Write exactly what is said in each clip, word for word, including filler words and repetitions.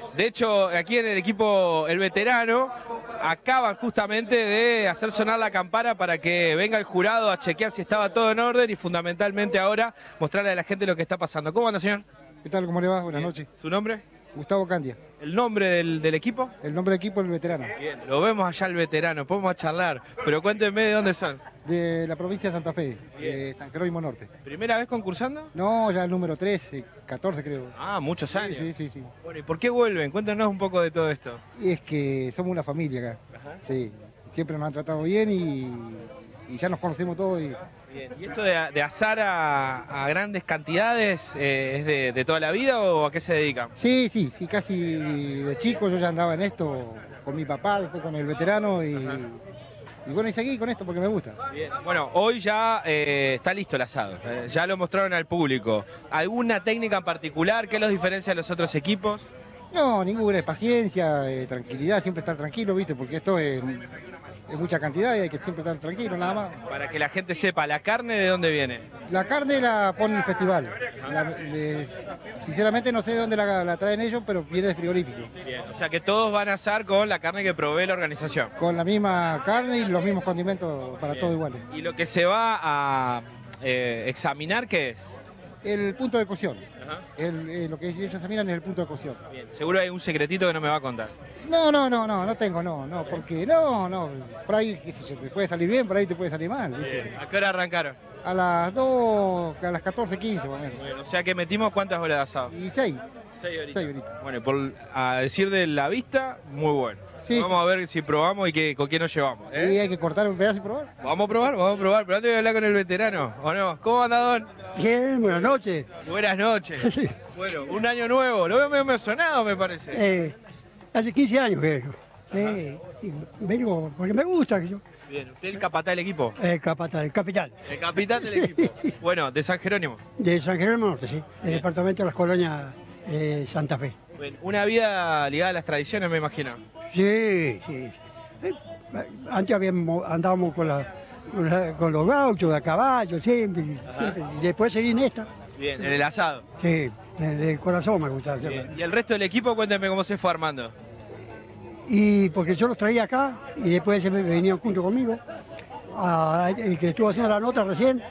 De hecho, aquí en el equipo El Veterano acaban justamente de hacer sonar la campana para que venga el jurado a chequear si estaba todo en orden y fundamentalmente ahora mostrarle a la gente lo que está pasando. ¿Cómo anda, señor? ¿Qué tal? ¿Cómo le va? Buenas noches. ¿Su nombre? Gustavo Candia. ¿El nombre del, del equipo? El nombre del equipo es El Veterano. Bien, lo vemos allá El Veterano, podemos charlar, pero cuéntenme de dónde son. De la provincia de Santa Fe, de San Jerónimo Norte. ¿Primera vez concursando? No, ya el número trece, catorce creo. Ah, muchos años. Sí, sí, sí. Bueno, ¿y por qué vuelven? Cuéntanos un poco de todo esto. Y es que somos una familia acá. Ajá. Sí, siempre nos han tratado bien y, y ya nos conocemos todos. Y... Bien. ¿Y esto de, de asar a, a grandes cantidades eh, es de, de toda la vida o a qué se dedican? Sí, sí, sí, casi de chico yo ya andaba en esto con mi papá, después con El Veterano y, y bueno, y seguí con esto porque me gusta. Bien. Bueno, hoy ya eh, está listo el asado, eh, ya lo mostraron al público. ¿Alguna técnica en particular? ¿Qué los diferencia de los otros equipos? No, ninguna, es paciencia, eh, tranquilidad, siempre estar tranquilo, ¿viste? Porque esto es... es mucha cantidad y hay que siempre estar tranquilo, nada más. Para que la gente sepa, ¿la carne de dónde viene? La carne la pone el festival. La, les, sinceramente no sé de dónde la, la traen ellos, pero viene de frigorífico. Bien, o sea que todos van a asar con la carne que provee la organización. Con la misma carne y los mismos condimentos para todos iguales. ¿Y lo que se va a eh, examinar qué es? El punto de cocción. El, eh, lo que ellos examinan es el punto de cocción. Bien, seguro hay un secretito que no me va a contar. No, no, no, no, no tengo, no, no, porque no, no, por ahí, qué sé yo, te puede salir bien, por ahí te puede salir mal, ¿viste? ¿A qué hora arrancaron? A las dos, a las catorce, quince, más o menos. Bueno, o sea que metimos ¿cuántas horas de asado? Y seis. Seis horitas. Seis horitas. Bueno, por, a decir de la vista, muy bueno. Sí, vamos sí. a ver si probamos y que, con quién nos llevamos. ¿eh? Y hay que cortar un pedazo y probar. Vamos a probar, vamos a probar, pero antes voy a hablar con el veterano, ¿o no? ¿Cómo anda, don? Bien, buenas noches. Buenas noches. Sí. Bueno, un año nuevo, lo veo medio emocionado, me parece. Eh, hace quince años que vengo. Eh, y vengo porque me gusta. Que yo, Bien, ¿usted es el capataz del equipo? el capataz, el capital. El capitán del equipo. Bueno, de San Jerónimo. De San Jerónimo Norte, sí. El departamento de las colonias eh, Santa Fe. Bueno, una vida ligada a las tradiciones, me imagino. Sí, sí. Eh, antes habíamos, andábamos con, la, con, la- con los gauchos, a caballo, siempre, siempre. Y después seguí en esta. Bien, en el asado. Sí, de corazón me gusta hacerlo. Bien. Y el resto del equipo, cuénteme cómo se fue armando. Y porque yo los traía acá y después se me venían junto conmigo. Ah, el que estuvo haciendo la nota recién,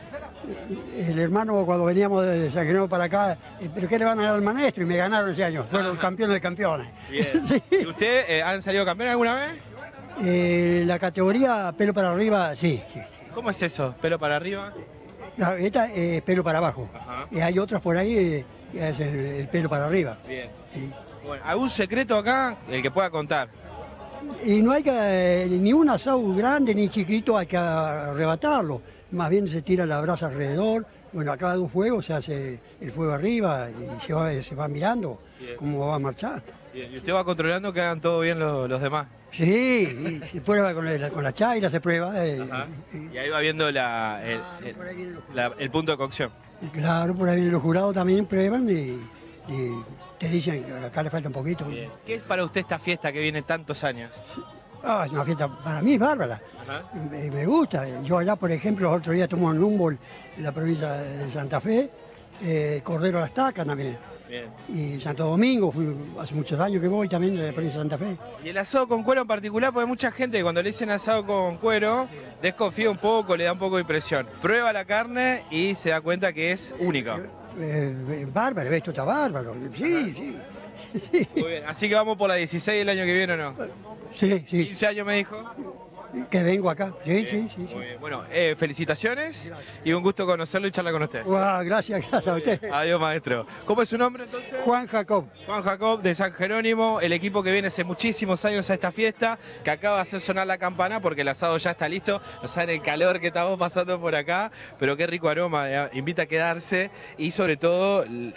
el hermano cuando veníamos de San Jerónimo para acá, eh, ¿pero qué le van a dar al maestro? Y me ganaron ese año, fueron campeones de campeones. Bien. Sí. ¿Y usted eh, han salido campeón alguna vez? Eh, la categoría pelo para arriba, sí, sí. sí. ¿Cómo es eso? ¿Pelo para arriba? La- esta es pelo para abajo. Ajá. Y hay otras por ahí eh, que es el, el pelo para arriba. Bien. Sí. Bueno, ¿algún secreto acá? El que pueda contar. Y no hay que, eh, ni un asado grande ni chiquito hay que arrebatarlo. Más bien se tira la brasa alrededor. Bueno, a cada dos fuegos se hace el fuego arriba y se va, se va mirando Bien. cómo va a marchar. Bien. ¿Y usted va controlando que hagan todo bien los, los demás? Sí, y se prueba con, el- con la chaira, se prueba. eh, Ajá. sí. Y ahí va viendo la, el, el- Por ahí vienen los- la- el punto de cocción. y claro, por ahí vienen los jurados también prueban y, y te dicen que acá le falta un poquito. Bien. ¿Qué es para usted esta fiesta que viene tantos años? Ah, es una fiesta para mí es bárbara. Ajá. Me, me gusta. Yo allá, por ejemplo, el otro día tomamos en Humboldt, en la provincia de Santa Fe, eh, Cordero a las Tacas también. Bien. Y Santo Domingo, fui, hace muchos años que voy también de la provincia de Santa Fe. Y el asado con cuero en particular, porque mucha gente cuando le dicen asado con cuero, desconfía un poco, le da un poco de impresión. Prueba la carne y se da cuenta que es única. Eh, eh, bárbaro, esto está bárbaro. Sí, sí. Sí, Muy bien. Así que vamos por la dieciséis el año que viene, ¿o no? sí, sí. quince años me dijo. Que vengo acá. Sí, sí, sí. sí. Muy bien. Bueno, eh, felicitaciones y un gusto conocerlo y charlar con usted. Guau, gracias, gracias a usted. Adiós, maestro. ¿Cómo es su nombre entonces? Juan Jacob. Juan Jacob de San Jerónimo, el equipo que viene hace muchísimos años a esta fiesta, que acaba de hacer sonar la campana porque el asado ya está listo. No saben el calor que estamos pasando por acá, pero qué rico aroma, eh, invita a quedarse y sobre todo el,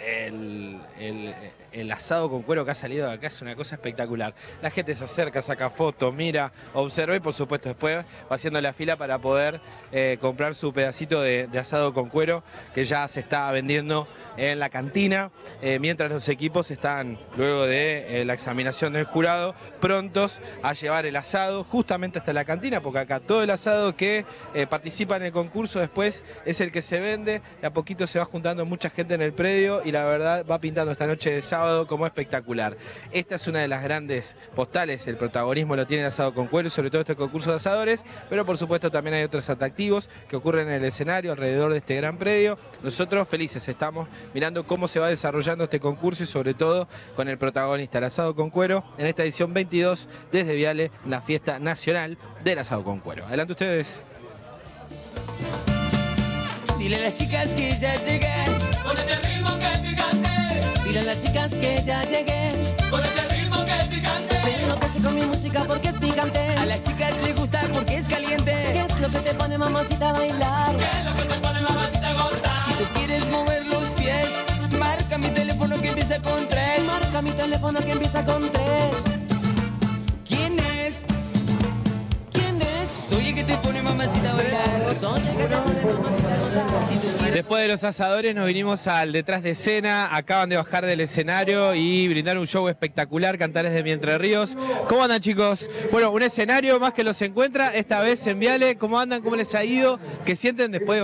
el- el asado con cuero que ha salido de acá es una cosa espectacular. La gente se acerca, saca fotos, mira, observa y por supuesto después va haciendo la fila para poder eh, comprar su pedacito de, de asado con cuero que ya se está vendiendo en la cantina, eh, mientras los equipos están, luego de eh, la examinación del jurado, prontos a llevar el asado justamente hasta la cantina, porque acá todo el asado que eh, participa en el concurso después es el que se vende, de a poquito se va juntando mucha gente en el predio y la verdad va pintando esta noche de sábado como espectacular. Esta es una de las grandes postales, el protagonismo lo tiene el asado con cuero y sobre todo este concurso de asadores, pero por supuesto también hay otros atractivos que ocurren en el escenario alrededor de este gran predio. Nosotros felices estamos mirando cómo se va desarrollando este concurso y sobre todo con el protagonista, el asado con cuero, en esta edición veintidós desde Viale, la fiesta nacional del asado con cuero. Adelante ustedes. Dile a las chicas que ya llegué, con este ritmo que es picante. dile a las chicas que ya llegué, Con este ritmo que es picante. se enloquece con mi música porque es picante. A las chicas les gusta porque es caliente. ¿Qué es lo que te pone mamacita a bailar? ¿Qué es lo que te pone mamacita a gozar? Si tú quieres mover los pies, marca mi teléfono que empieza con tres. Marca mi teléfono que empieza con tres. ¿Quién es? ¿Quién es? Soy el que te pone mamacita a bailar. Soy el que te pone mamacita a gozar. Si tú quieres... Después de los asadores nos vinimos al detrás de escena, acaban de bajar del escenario y brindar un show espectacular, Cantares de mi Entre Ríos. ¿Cómo andan, chicos? Bueno, un escenario más que los encuentra, esta vez en Viale. ¿Cómo andan? ¿Cómo les ha ido? ¿Qué sienten después de